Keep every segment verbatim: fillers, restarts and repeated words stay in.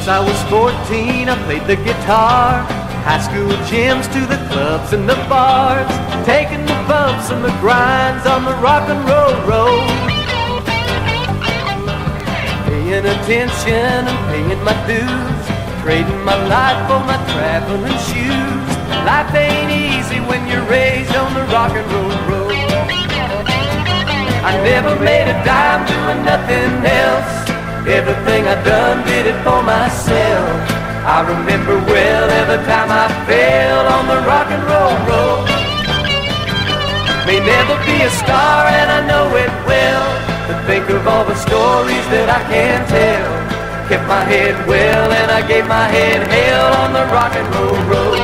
I was fourteen, I played the guitar. High school gyms to the clubs and the bars, taking the bumps and the grinds on the rock and roll road. Paying attention and paying my dues, trading my life for my traveling shoes. Life ain't easy when you're raised on the rock and roll road. I never made a dime doing nothing else. Everything I done did it for myself. I remember well every time I fell on the rock and roll road. May never be a star and I know it well, but think of all the stories that I can tell. Kept my head well and I gave my head hell on the rock and roll road.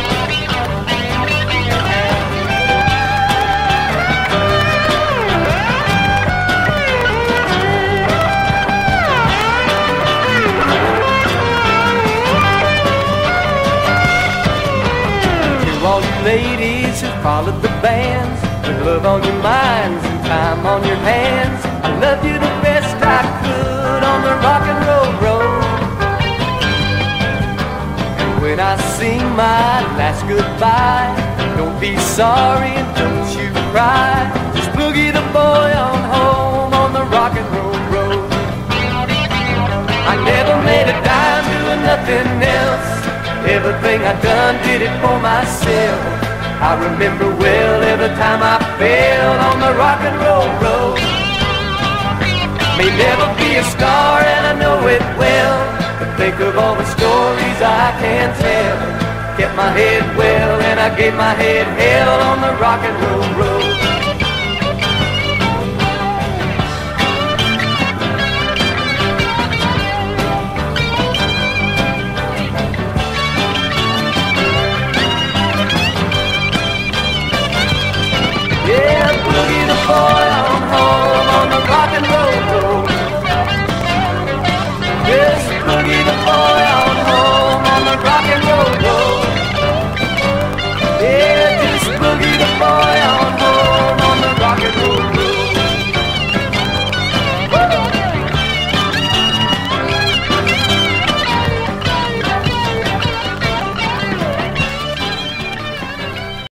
All you ladies who followed the bands, with love on your minds and time on your hands, I loved you the best I could on the rock and roll road. And when I sing my last goodbye, don't be sorry and don't you cry. Just boogie the boy on home on the rock and roll road. I never made a dime doing nothing else. Everything I done did it for myself. I remember well every time I fell on the rock and roll road. May never be a star and I know it well, but think of all the stories I can tell. Kept my head well and I gave my head hell on the rock and roll road.